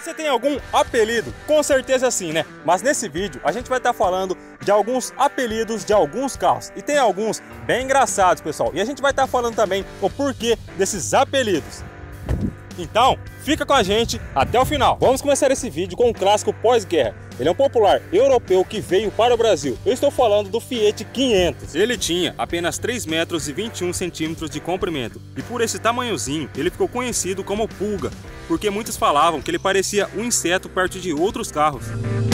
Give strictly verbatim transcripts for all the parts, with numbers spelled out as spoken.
Você tem algum apelido? Com certeza sim, né? Mas nesse vídeo a gente vai estar falando de alguns apelidos de alguns carros. E tem alguns bem engraçados, pessoal. E a gente vai estar falando também o porquê desses apelidos. Então, fica com a gente até o final. Vamos começar esse vídeo com um clássico pós-guerra. Ele é um popular europeu que veio para o Brasil. Eu estou falando do Fiat quinhentos. Ele tinha apenas três metros e vinte e um centímetros de comprimento. E por esse tamanhozinho, ele ficou conhecido como Pulga, porque muitos falavam que ele parecia um inseto perto de outros carros.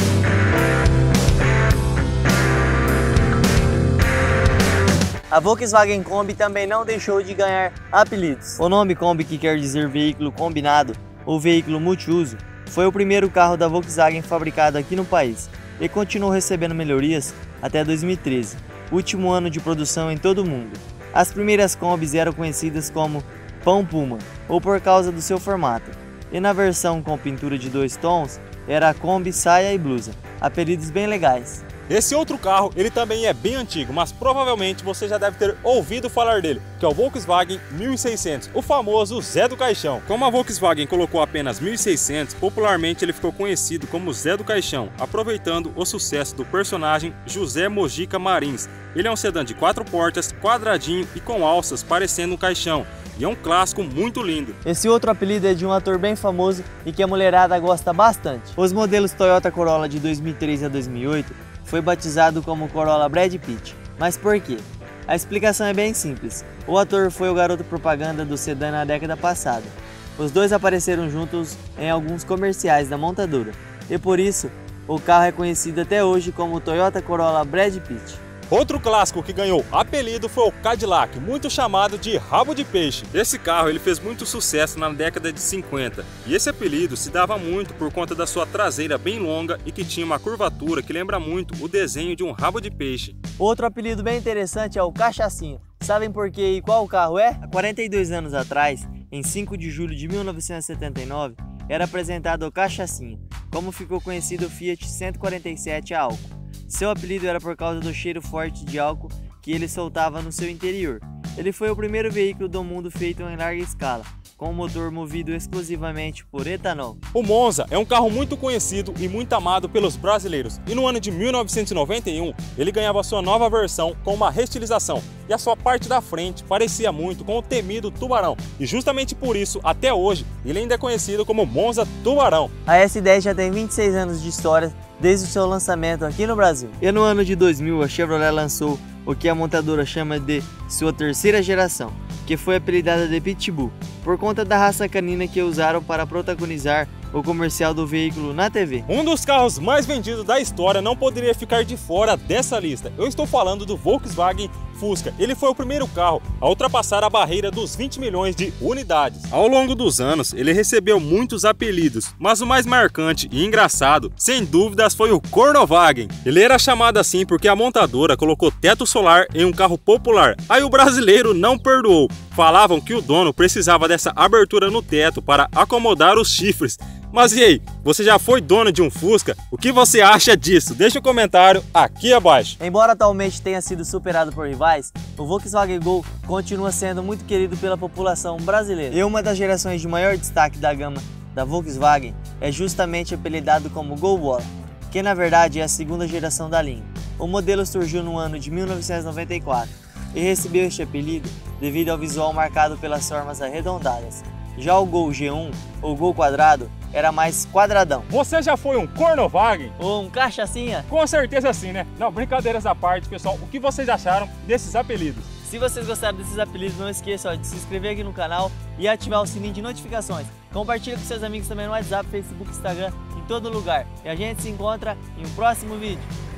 A Volkswagen Kombi também não deixou de ganhar apelidos. O nome Kombi, que quer dizer veículo combinado ou veículo multiuso, foi o primeiro carro da Volkswagen fabricado aqui no país e continuou recebendo melhorias até dois mil e treze, último ano de produção em todo o mundo. As primeiras Kombis eram conhecidas como Pão Puma, ou por causa do seu formato, e na versão com pintura de dois tons era a Kombi Saia e Blusa, apelidos bem legais. Esse outro carro, ele também é bem antigo, mas provavelmente você já deve ter ouvido falar dele, que é o Volkswagen mil e seiscentos, o famoso Zé do Caixão. Como a Volkswagen colocou apenas mil e seiscentos, popularmente ele ficou conhecido como Zé do Caixão, aproveitando o sucesso do personagem José Mojica Marins. Ele é um sedã de quatro portas, quadradinho e com alças parecendo um caixão, e é um clássico muito lindo. Esse outro apelido é de um ator bem famoso e que a mulherada gosta bastante. Os modelos Toyota Corolla de dois mil e três a dois mil e oito foi batizado como Corolla Brad Pitt. Mas por quê? A explicação é bem simples. O ator foi o garoto propaganda do sedã na década passada. Os dois apareceram juntos em alguns comerciais da montadora, e por isso o carro é conhecido até hoje como Toyota Corolla Brad Pitt. Outro clássico que ganhou apelido foi o Cadillac, muito chamado de Rabo de Peixe. Esse carro ele fez muito sucesso na década de cinquenta, e esse apelido se dava muito por conta da sua traseira bem longa e que tinha uma curvatura que lembra muito o desenho de um rabo de peixe. Outro apelido bem interessante é o Cachacinho. Sabem por quê e qual o carro é? Há quarenta e dois anos atrás, em cinco de julho de mil novecentos e setenta e nove, era apresentado o Cachacinho, como ficou conhecido o Fiat cento e quarenta e sete a álcool. Seu apelido era por causa do cheiro forte de álcool que ele soltava no seu interior. Ele foi o primeiro veículo do mundo feito em larga escala, com um motor movido exclusivamente por etanol. O Monza é um carro muito conhecido e muito amado pelos brasileiros, e no ano de mil novecentos e noventa e um ele ganhava sua nova versão com uma restilização, e a sua parte da frente parecia muito com o temido Tubarão, e justamente por isso, até hoje, ele ainda é conhecido como Monza Tubarão. A S dez já tem vinte e seis anos de história desde o seu lançamento aqui no Brasil. E no ano de dois mil a Chevrolet lançou o que a montadora chama de sua terceira geração, que foi apelidada de Pitbull, por conta da raça canina que usaram para protagonizar o comercial do veículo na T V. Um dos carros mais vendidos da história não poderia ficar de fora dessa lista. Eu estou falando do Volkswagen Fusca. Ele foi o primeiro carro a ultrapassar a barreira dos vinte milhões de unidades. Ao longo dos anos, ele recebeu muitos apelidos, mas o mais marcante e engraçado, sem dúvidas, foi o Cornovagen. Ele era chamado assim porque a montadora colocou teto solar em um carro popular. Aí o brasileiro não perdoou. Falavam que o dono precisava dessa abertura no teto para acomodar os chifres. Mas e aí, você já foi dono de um Fusca? O que você acha disso? Deixa um comentário aqui abaixo. Embora atualmente tenha sido superado por rivais, o Volkswagen Gol continua sendo muito querido pela população brasileira. E uma das gerações de maior destaque da gama da Volkswagen é justamente apelidado como Gol Bola, que na verdade é a segunda geração da linha. O modelo surgiu no ano de mil novecentos e noventa e quatro e recebeu este apelido devido ao visual marcado pelas formas arredondadas. Já o Gol G um, ou Gol quadrado, era mais quadradão. Você já foi um Cornovagen? Ou um Cachacinha? Com certeza sim, né? Não, brincadeiras à parte, pessoal. O que vocês acharam desses apelidos? Se vocês gostaram desses apelidos, não esqueça ó, de se inscrever aqui no canal e ativar o sininho de notificações. Compartilhe com seus amigos também no WhatsApp, Facebook, Instagram, em todo lugar. E a gente se encontra em um próximo vídeo.